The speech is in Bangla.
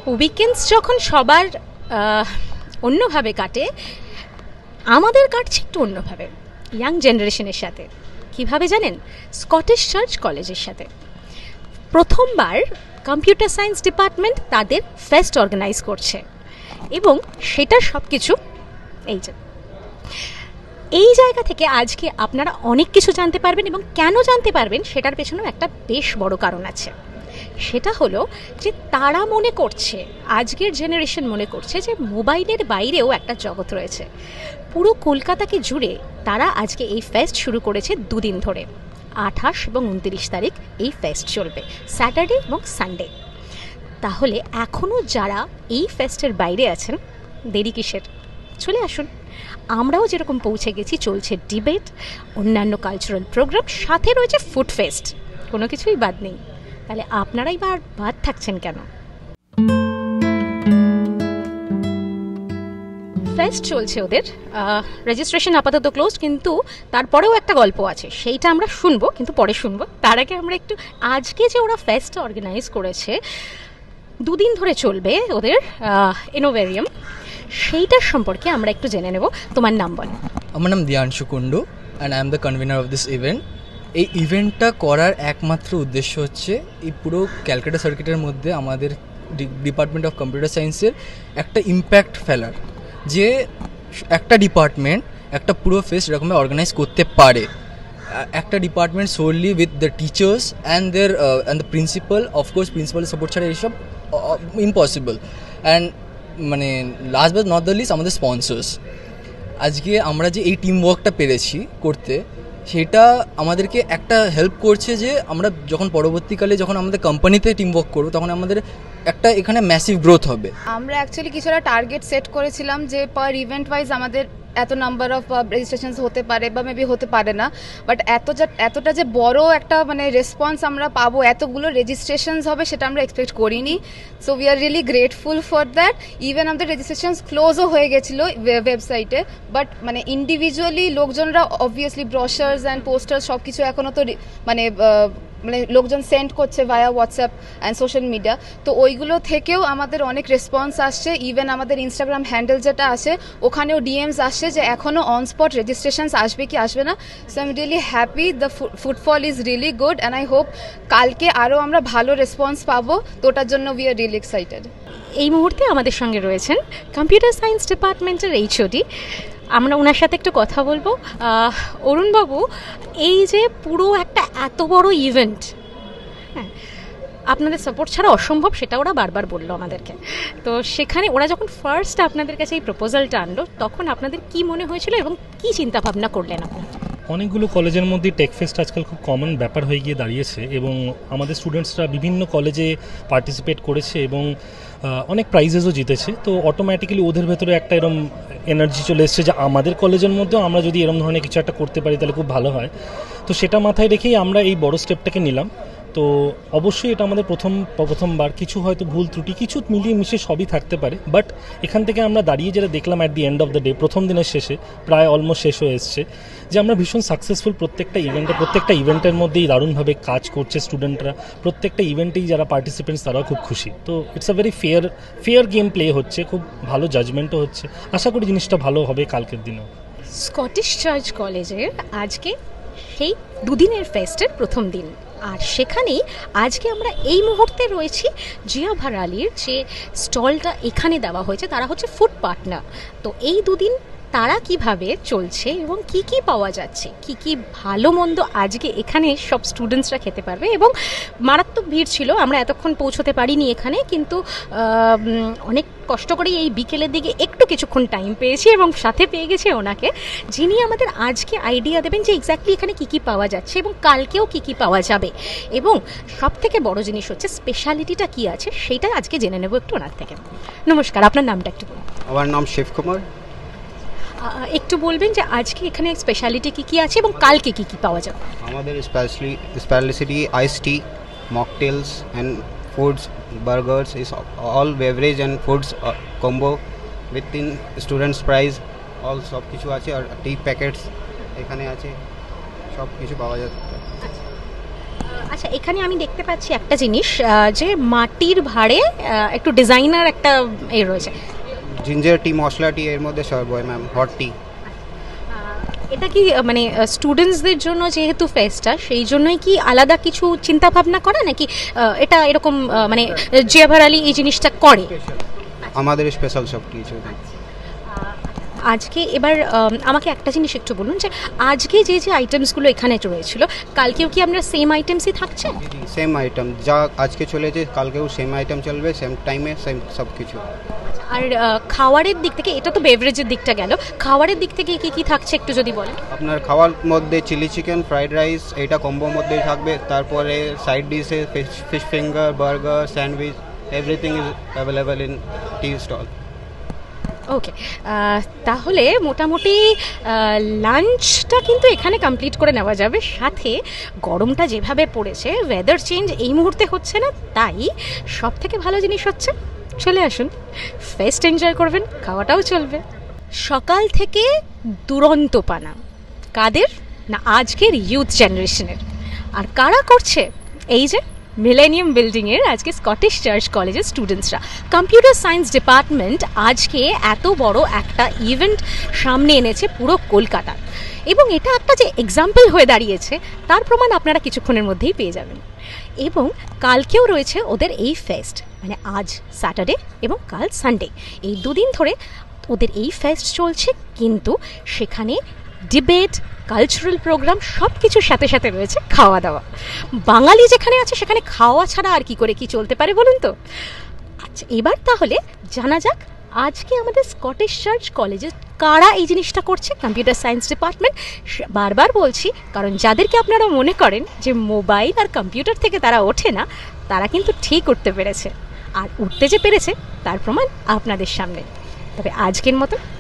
উইকেন্ডস যখন সবার অন্যভাবে কাটে, আমাদের কাটছে একটু অন্যভাবে, ইয়াং জেনারেশনের সাথে। কিভাবে জানেন? স্কটিশ চার্চ কলেজের সাথে প্রথমবার কম্পিউটার সায়েন্স ডিপার্টমেন্ট তাদের ফেস্ট অর্গানাইজ করছে, এবং সেটা সব কিছু এই জায়গা থেকে আজকে আপনারা অনেক কিছু জানতে পারবেন। এবং কেন জানতে পারবেন সেটার পেছনেও একটা বেশ বড় কারণ আছে। সেটা হলো যে তারা মনে করছে, আজকের জেনারেশন মনে করছে যে মোবাইলের বাইরেও একটা জগৎ রয়েছে। পুরো কলকাতাকে জুড়ে তারা আজকে এই ফেস্ট শুরু করেছে 2 দিন ধরে। 28 এবং 29 তারিখ এই ফেস্ট চলবে, স্যাটারডে এবং সানডে। তাহলে এখনও যারা এই ফেস্টের বাইরে আছেন, দেরি কিসের? চলে আসুন। আমরাও যেরকম পৌঁছে গেছি, চলছে ডিবেট, অন্যান্য কালচারাল প্রোগ্রাম, সাথে রয়েছে ফুড ফেস্ট, কোনো কিছুই বাদ নেই। তাহলে আপনারাই বাদ থাকছেন কেন? ফেস্ট চলছে ওদের, রেজিস্ট্রেশন আপাতত ক্লোজ, কিন্তু তারপরেও একটা গল্প আছে, সেইটা আমরা শুনবো, কিন্তু পরে শুনবো। তার আগে আমরা একটু আজকে যে ওরা ফেস্ট অর্গানাইজ করেছে, 2 দিন ধরে চলবে ওদের ইনোভেরিয়াম, সেইটার সম্পর্কে আমরা একটু জেনে নেব। তোমার নাম বল। আমার নাম Diyanshu Kundu and I am the convener of this event. এই ইভেন্টটা করার একমাত্র উদ্দেশ্য হচ্ছে এই পুরো ক্যালকাটা সার্কিটের মধ্যে আমাদের ডিপার্টমেন্ট অফ কম্পিউটার সায়েন্সের একটা ইম্প্যাক্ট ফেলার, যে একটা ডিপার্টমেন্ট একটা পুরো ফেস্ট এরকমভাবে অর্গানাইজ করতে পারে। একটা department solely with the teachers and the principal, of course প্রিন্সিপালের সাপোর্ট ছাড়া এইসব ইম্পসিবল। অ্যান্ড মানে last but not the least আমাদের স্পন্সর্স। আজকে আমরা যে এই টিম ওয়ার্কটা পেরেছি করতে, সেটা আমাদেরকে একটা হেল্প করছে যে আমরা যখন পরবর্তীকালে যখন আমাদের কোম্পানিতে টিম ওয়ার্ক করবো, তখন আমাদের একটা এখানে ম্যাসিভ গ্রোথ হবে। আমরা অ্যাকচুয়ালি কিছুটা টার্গেট সেট করেছিলাম যে পার ইভেন্ট ওয়াইজ আমাদের এত নাম্বার অফ রেজিস্ট্রেশনস হতে পারে বা মেবি হতে পারে না, বাট এতটা যে বড় একটা মানে রেসপন্স আমরা পাবো, এতগুলো রেজিস্ট্রেশনস হবে, সেটা আমরা এক্সপেক্ট করিনি। So we are really grateful for that. Even আমাদের রেজিস্ট্রেশনস ক্লোজও হয়ে গেছিলো ওয়েবসাইটে, বাট মানে ইন্ডিভিজুয়ালি লোকজনরা অবভিয়াসলি ব্রশার্স অ্যান্ড পোস্টার্স সব কিছু এখনও তো মানে লোকজন সেন্ড করছে via WhatsApp and social media, তো ওইগুলো থেকেও আমাদের অনেক রেসপন্স আসছে। ইভেন আমাদের ইনস্টাগ্রাম হ্যান্ডেল যেটা আছে, ওখানেও ডিএমস আসছে যে এখনও অন স্পট রেজিস্ট্রেশনস আসবে কি আসবে না। So I am really happy, the footfall is really good and I hope কালকে আরও আমরা ভালো রেসপন্স পাবো, তো ওটার জন্য উই আর রিয়েলি এক্সাইটেড। এই মুহূর্তে আমাদের সঙ্গে রয়েছেন কম্পিউটার সায়েন্স ডিপার্টমেন্টের এইচওডি, আমরা ওনার সাথে একটু কথা বলবো। অরুণবাবু, এই যে পুরো একটা এত বড় ইভেন্ট, হ্যাঁ, আপনাদের সাপোর্ট ছাড়া অসম্ভব, সেটা ওরা বারবার বললো আমাদেরকে। তো সেখানে ওরা যখন ফার্স্ট আপনাদের কাছে এই প্রপোজালটা আনলো, তখন আপনাদের কি মনে হয়েছিল এবং কি চিন্তা ভাবনা করলেন আপনারা? অনেকগুলো কলেজের মধ্যে টেক ফেস্ট আজকাল খুব কমন ব্যাপার হয়ে গিয়ে দাঁড়িয়েছে, এবং আমাদের স্টুডেন্টসরা বিভিন্ন কলেজে পার্টিসিপেট করেছে এবং অনেক প্রাইজেসও জিতেছে। তো অটোমেটিক্যালি ওদের ভেতরে একটা এরকম এনার্জি চলে এসছে যে আমাদের কলেজের মধ্যেও আমরা যদি এরকম ধরনের কিছু একটা করতে পারি তাহলে খুব ভালো হয়। তো সেটা মাথায় রেখেই আমরা এই বড় স্টেপটাকে নিলাম। তো অবশ্যই এটা আমাদের প্রথমবার, কিছু হয়তো ভুল ত্রুটি কিছু মিলিয়ে মিশে সবই থাকতে পারে, বাট এখান থেকে আমরা দাঁড়িয়ে যেটা দেখলাম at the end of the day, প্রথম দিনের শেষে প্রায় অলমোস্ট শেষ হয়ে এসছে, যে আমরা ভীষণ সাকসেসফুল। প্রত্যেকটা ইভেন্টের মধ্যেই দারুণভাবে কাজ করছে স্টুডেন্টরা, প্রত্যেকটা ইভেন্টেই যারা পার্টিসিপেন্টস তারাও খুব খুশি। তো it's a very fair game play হচ্ছে, খুব ভালো জাজমেন্টও হচ্ছে। আশা করি জিনিসটা ভালো হবে কালকের দিনেও। স্কটিশ চার্চ কলেজের আজকে সেই 2 দিনের ফেস্টের প্রথম দিন, আর সেখানেই আজকে আমরা এই মুহূর্তে রয়েছি জিয়া ভারালির যে স্টলটা এখানে দেওয়া হয়েছে, তারা হচ্ছে ফুড পার্টনার। তো এই 2 দিন তারা কিভাবে চলছে এবং কি কি পাওয়া যাচ্ছে, কি কি ভালো মন্দ আজকে এখানে সব স্টুডেন্টসরা খেতে পারবে। এবং মারাত্মক ভিড় ছিল, আমরা এতক্ষণ পৌঁছতে পারিনি এখানে, কিন্তু অনেক কষ্ট করে এই বিকেলের দিকে একটু কিছুক্ষণ টাইম পেয়েছি এবং সাথে পেয়ে গেছে ওনাকে, যিনি আমাদের আজকে আইডিয়া দেবেন যে এক্স্যাক্টলি এখানে কী কী পাওয়া যাচ্ছে এবং কালকেও কী কী পাওয়া যাবে। এবং সবথেকে বড় জিনিস হচ্ছে স্পেশালিটিটা কী আছে, সেইটা আজকে জেনে নেব একটু ওনার থেকে। নমস্কার, আপনার নামটা একটু বলুন। আমার নাম শিবকুমার। একটু বলবেন যে আজকে এখানে স্পেশালিটি কী কী আছে এবং কালকে কী কী পাওয়া যাবে? আমাদের speciality ice tea, mocktails and foods, burgers, is all beverage and foods combo within students price, all সব কিছু আছে। আর টি প্যাকেটস এখানে আছে, সব কিছু পাওয়া যাচ্ছে। আচ্ছা, এখানে আমি দেখতে পাচ্ছি একটা জিনিস যে মাটির ভাঁড়ে একটু ডিজাইনার একটা রয়েছে। জিঞ্জার টি, মশলা টি এর মধ্যে সার্ভ হয় ম্যাম, হট টি। এটা কি মানে স্টুডেন্টসদের জন্য যেহেতু ফেস্টটা, সেই জন্যই কি আলাদা কিছু চিন্তা ভাবনা করা, নাকি এটা এরকম মানে জিয়া ভারালি এই জিনিসটা করে? আমাদের স্পেশাল সব কিছু। আজকে এবার আমাকে একটা জিনিস একটু বলুন যে আজকে যে যে আইটেমসগুলো এখানে রয়েছিল, কালকেও কি আপনার সেম আইটেমসই থাকছে? সেম আইটেম যা আজকে চলেছে কালকেও সেম আইটেম চলবে, সেম টাইমে সেম সব কিছু। আর খাওয়ারের দিক থেকে, এটা তো বেভারেজের দিকটা গেল, খাওয়ারের দিক থেকে কি কি থাকছে একটু যদি বলেন। আপনার খাওয়ার মধ্যে চিলি চিকেন, ফ্রাইড রাইস, এটা কম্বোর মধ্যেই থাকবে। তারপরে সাইড ডিশে fish finger, burger, sandwich, everything is available in tea stall. Okay, তাহলে মোটামুটি লাঞ্চটা কিন্তু এখানে কমপ্লিট করে নেওয়া যাবে। সাথে গরমটা যেভাবে পড়েছে, ওয়েদার চেঞ্জ এই মুহূর্তে হচ্ছে না, তাই সব থেকে ভালো জিনিস হচ্ছে চলে আসুন, ফেস্ট এনজয় করবেন, খাওয়াটাও চলবে। সকাল থেকে দুরন্ত পানা কাদের না, আজকের ইউথ জেনারেশনের। আর কারা করছে? এই যে মিলেনিয়াম বিল্ডিংয়ের আজকে স্কটিশ চার্চ কলেজের স্টুডেন্টসরা। কম্পিউটার সায়েন্স ডিপার্টমেন্ট আজকে এত বড় একটা ইভেন্ট সামনে এনেছে পুরো কলকাতার, এবং এটা একটা যে এক্সাম্পল হয়ে দাঁড়িয়েছে তার প্রমাণ আপনারা কিছুক্ষণের মধ্যেই পেয়ে যাবেন। এবং কালকেও রয়েছে ওদের এই ফেস্ট, মানে আজ স্যাটারডে এবং কাল সানডে, এই দুদিন ধরে ওদের এই ফেস্ট চলছে। কিন্তু সেখানে ডিবেট, কালচারাল প্রোগ্রাম সব কিছুর সাথে সাথে রয়েছে খাওয়া দাওয়া। বাঙালি যেখানে আছে সেখানে খাওয়া ছাড়া আর কি করে কি চলতে পারে বলুন তো? আচ্ছা, এবার তাহলে জানা যাক আজকে আমাদের স্কটিশ চার্চ কলেজে কারা এই জিনিসটা করছে, কম্পিউটার সায়েন্স ডিপার্টমেন্ট। বারবার বলছি, কারণ যাদেরকে আপনারা মনে করেন যে মোবাইল আর কম্পিউটার থেকে তারা ওঠে না, তারা কিন্তু ঠিক উঠতে পেরেছে। আর উঠতে যে পেরেছে তার প্রমাণ আপনাদের সামনে। তবে আজকের মতো